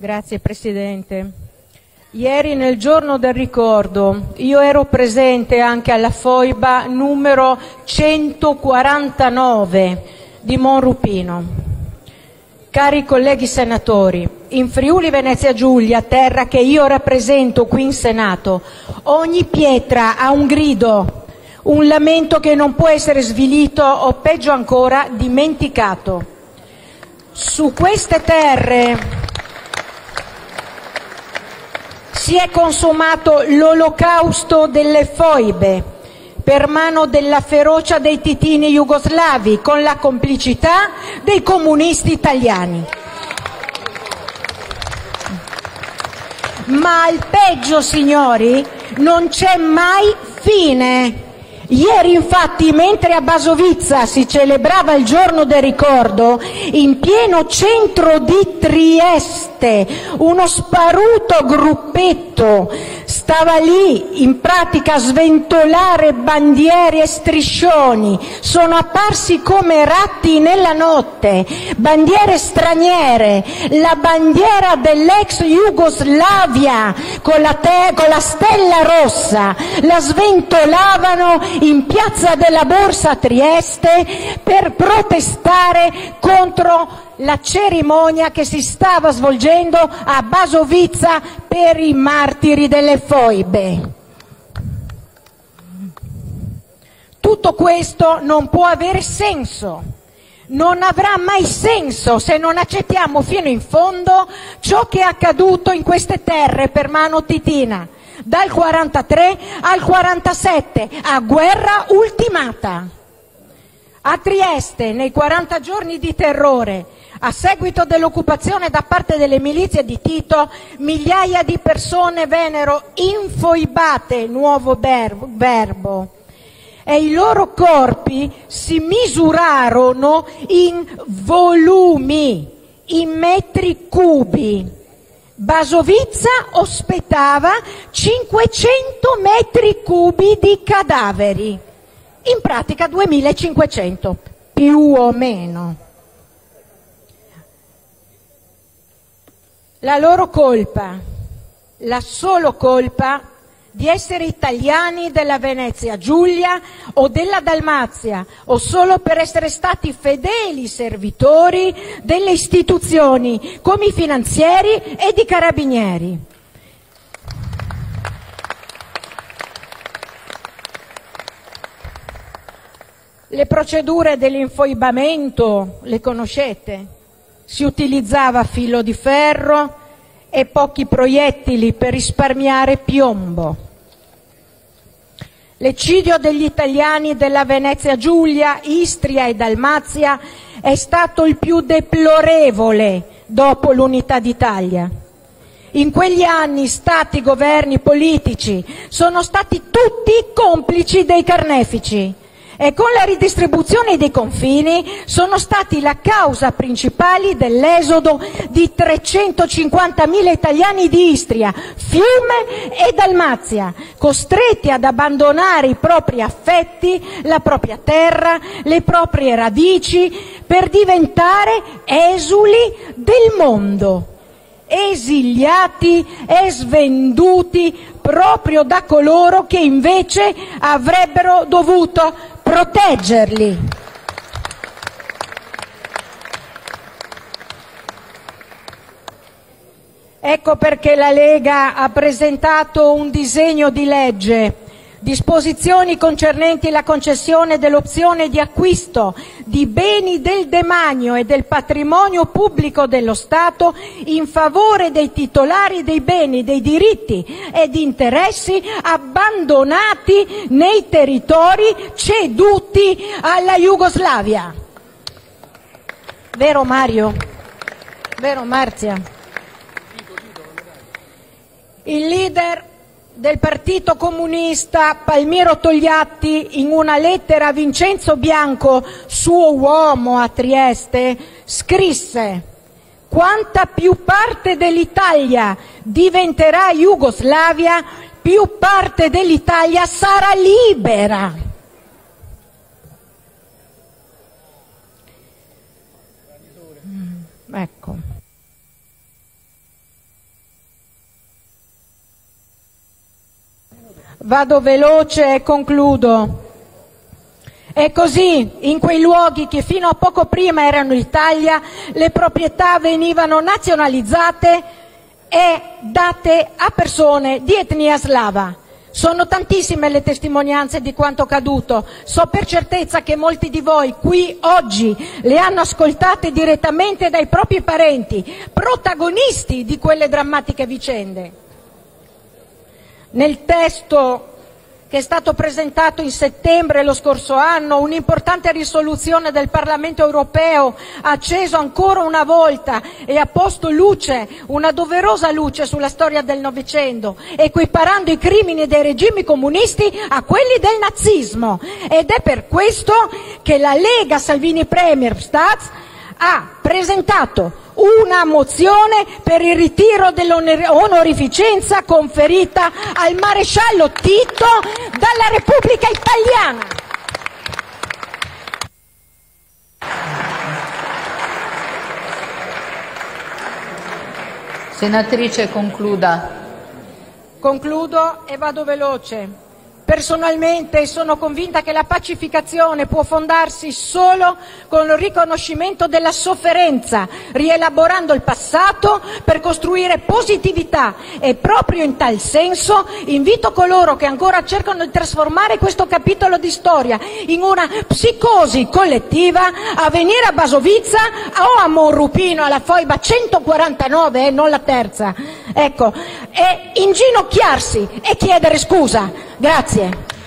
Grazie Presidente. Ieri nel giorno del ricordo io ero presente anche alla foiba numero 149 di Monrupino. Cari colleghi senatori, in Friuli Venezia Giulia, terra che io rappresento qui in Senato, ogni pietra ha un grido, un lamento che non può essere svilito o peggio ancora dimenticato. Su queste terre si è consumato l'olocausto delle foibe per mano della ferocia dei titini jugoslavi con la complicità dei comunisti italiani. Ma al peggio, signori, non c'è mai fine. Ieri infatti, mentre a Basovizza si celebrava il giorno del ricordo, in pieno centro di Trieste, uno sparuto gruppetto stava lì in pratica a sventolare bandiere e striscioni. Sono apparsi come ratti nella notte, bandiere straniere, la bandiera dell'ex Jugoslavia con la stella rossa, la sventolavano in piazza della Borsa a Trieste per protestare contro la cerimonia che si stava svolgendo a Basovizza per i martiri delle foibe. Tutto questo non può avere senso, non avrà mai senso se non accettiamo fino in fondo ciò che è accaduto in queste terre per mano titina, dal 43 al 47, a guerra ultimata. A Trieste, nei 40 giorni di terrore, a seguito dell'occupazione da parte delle milizie di Tito, migliaia di persone vennero infoibate, nuovo verbo, e i loro corpi si misurarono in volumi, in metri cubi. Basovizza ospitava 500 metri cubi di cadaveri, in pratica 2500, più o meno. La loro colpa, la solo colpa di essere italiani della Venezia Giulia o della Dalmazia, o solo per essere stati fedeli servitori delle istituzioni come i finanzieri ed i carabinieri. Le procedure dell'infoibamento le conoscete? Si utilizzava filo di ferro e pochi proiettili per risparmiare piombo. L'eccidio degli italiani della Venezia Giulia, Istria e Dalmazia è stato il più deplorevole dopo l'unità d'Italia. In quegli anni stati, governi, politici sono stati tutti complici dei carnefici e con la ridistribuzione dei confini sono stati la causa principale dell'esodo di 350.000 italiani di Istria, Fiume e Dalmazia, costretti ad abbandonare i propri affetti, la propria terra, le proprie radici per diventare esuli del mondo, esiliati e svenduti proprio da coloro che invece avrebbero dovuto proteggerli. Ecco perché la Lega ha presentato un disegno di legge, disposizioni concernenti la concessione dell'opzione di acquisto di beni del demanio e del patrimonio pubblico dello Stato in favore dei titolari dei beni, dei diritti e di interessi abbandonati nei territori ceduti alla Jugoslavia. Vero Mario? Vero Marzia? Il leader del Partito Comunista Palmiro Togliatti, in una lettera a Vincenzo Bianco, suo uomo a Trieste, scrisse: quanta più parte dell'Italia diventerà Jugoslavia, più parte dell'Italia sarà libera. Ecco. Vado veloce e concludo. E così, in quei luoghi che fino a poco prima erano l'Italia, le proprietà venivano nazionalizzate e date a persone di etnia slava. Sono tantissime le testimonianze di quanto accaduto. So per certezza che molti di voi qui oggi le hanno ascoltate direttamente dai propri parenti, protagonisti di quelle drammatiche vicende. Nel testo che è stato presentato in settembre lo scorso anno, un'importante risoluzione del Parlamento europeo ha acceso ancora una volta e ha posto luce, una doverosa luce sulla storia del Novecento, equiparando i crimini dei regimi comunisti a quelli del nazismo. Ed è per questo che la Lega Salvini Premier Staz ha presentato una mozione per il ritiro dell'onorificenza conferita al maresciallo Tito dalla Repubblica Italiana. Senatrice, concluda. Concludo e vado veloce. Personalmente sono convinta che la pacificazione può fondarsi solo con il riconoscimento della sofferenza, rielaborando il passato per costruire positività, e proprio in tal senso invito coloro che ancora cercano di trasformare questo capitolo di storia in una psicosi collettiva a venire a Basovizza o a Monrupino alla Foiba 149, non la terza, ecco, e inginocchiarsi e chiedere scusa. Grazie.